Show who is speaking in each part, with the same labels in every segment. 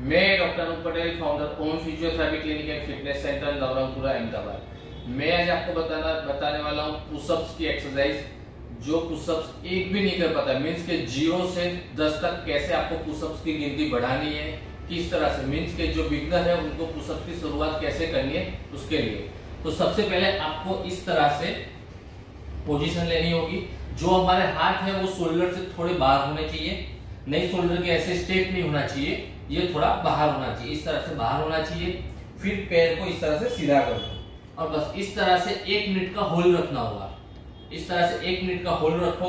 Speaker 1: मैं doctor Anoop Patel, founder Om physiotherapy clinic and fitness centre Navrangpura Ahmedabad. मैं आज आपको बताने वाला हूँ पुशअप्स की एक्सरसाइज। जो पुशअप्स एक भी नहीं कर पाता, मीन्स के 0 से 10 तक कैसे आपको पुशअप्स की गिनती बढ़ानी है, किस तरह से, मीन्स के जो बिगनर है उनको पुशअप्स की शुरुआत कैसे करनी है उसके लिए। तो सबसे पहले आपको इस तरह से पोजीशन लेनी होगी। जो हमारे हाथ है वो शोल्डर से थोड़े बाहर होने चाहिए, नहीं शोल्डर के ऐसे स्ट्रेट नहीं होना चाहिए, ये थोड़ा बाहर होना चाहिए, इस तरह से बाहर होना चाहिए। फिर पैर को इस तरह से सीधा कर दो और बस इस तरह से 1 मिनट का होल्ड रखना होगा। इस तरह से 1 मिनट का होल्ड रखो।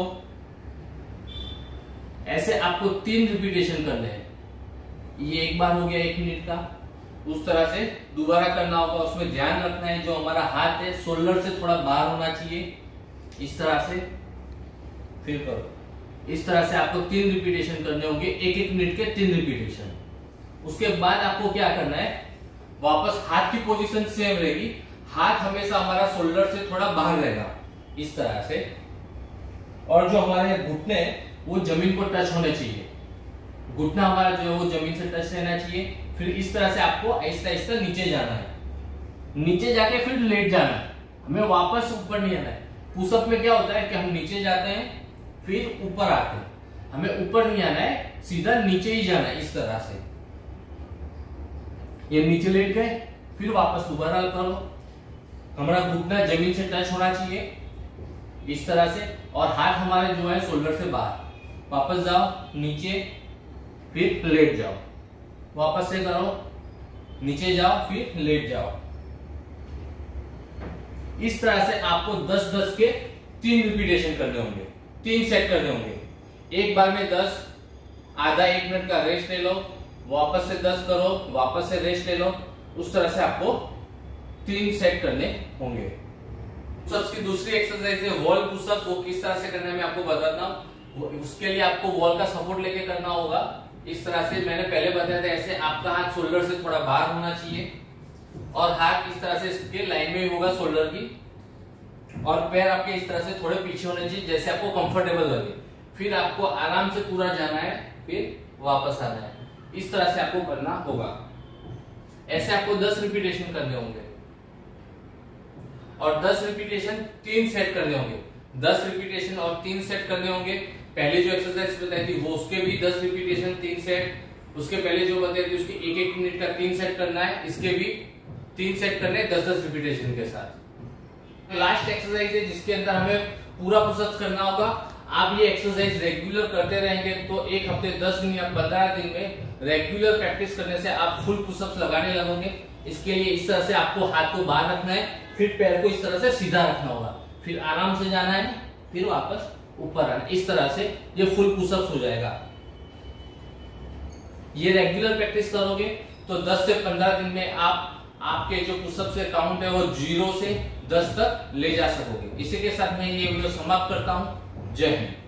Speaker 1: ऐसे आपको 3 रिपीटेशन करने हैं। ये एक बार हो गया 1 मिनट का। उस तरह से दोबारा करना होगा। उसमें ध्यान रखना है जो हमारा हाथ है शोल्डर से थोड़ा बाहर होना चाहिए, इस तरह से। फिर करो इस तरह से। आपको 3 रिपीटेशन करने होंगे, 1-1 मिनट के 3 रिपीटेशन। उसके बाद आपको क्या करना है, वापस हाथ की पोजीशन सेम रहेगी। हाथ हमेशा हमारा शोल्डर से थोड़ा बाहर रहेगा, इस तरह से। और जो हमारे घुटने वो जमीन को टच होने चाहिए। घुटना हमारा जो है वो जमीन से टच रहना चाहिए। फिर इस तरह से आपको आहिस्ता आहिस्ता नीचे जाना है। नीचे जाके फिर लेट जाना है, हमें वापस ऊपर नहीं आना है। पुशअप में क्या होता है कि हम नीचे जाते हैं फिर ऊपर आते हैं, हमें ऊपर नहीं आना है, सीधा नीचे ही जाना है, इस तरह से। ये नीचे लेट गए, फिर वापस दोबारा करो। हमारा घुटना जमीन से टच होना चाहिए, इस तरह से। और हाथ हमारे जो है शोल्डर से बाहर। वापस जाओ नीचे, फिर लेट जाओ। वापस से करो, नीचे जाओ फिर लेट जाओ। इस तरह से आपको 10-10 के 3 रिपीटेशन करने होंगे, 3 सेट करने होंगे। एक बार में 10, आधा 1 मिनट का रेस्ट ले लो, वापस से 10 करो, वापस से रेस्ट ले लो। उस तरह से आपको 3 सेट करने होंगे। पुशअप्स की दूसरी एक्सरसाइज है वॉल पुशअप। वो किस तरह से करना है मैं आपको बताता हूँ। उसके लिए आपको वॉल का सपोर्ट लेके करना होगा, इस तरह से। मैंने पहले बताया था, ऐसे आपका हाथ शोल्डर से थोड़ा बाहर होना चाहिए और हाथ इस तरह से इसके लाइन में ही होगा शोल्डर की, और पैर आपके इस तरह से थोड़े पीछे होने चाहिए, जैसे आपको कंफर्टेबल लगे। फिर आपको आराम से पूरा जाना है, फिर वापस आना है, इस तरह से आपको करना होगा। ऐसे आपको 10 रिपीटेशन करने होंगे और 10 रिपीटेशन 3 सेट करने होंगे। 10 रिपीटेशन और 3 सेट करने होंगे। पहले जो एक्सरसाइज बताई थी वो उसके भी 10 रिपीटेशन 3 सेट। उसके पहले जो बताई थी उसके 1-1 मिनट का 3 सेट करना है। इसके भी 3 सेट करने 10-10 रिपीटेशन के साथ। लास्ट एक्सरसाइज है जिसके अंदर हमें पूरा पुशअप्स करना होगा। आप ये एक्सरसाइज रेगुलर करते रहेंगे तो एक हफ्ते 10 दिन या 15 दिन में रेगुलर प्रैक्टिस करने से आप फुल पुशअप्स लगाने लगोगे। इसके लिए इस तरह से आपको हाथ को बाहर रखना है, फिर पैर को इस तरह से सीधा रखना होगा, फिर आराम से जाना है, फिर वापस ऊपर आना। इस तरह से ये फुल पुशअप्स हो जाएगा। ये रेगुलर प्रैक्टिस करोगे तो 10 से 15 दिन में आपके जो पुशअप्स के काउंट है वो 0 से 10 तक ले जा सकोगे। इसी के साथ मैं ये वीडियो समाप्त करता हूं। जय हिंद।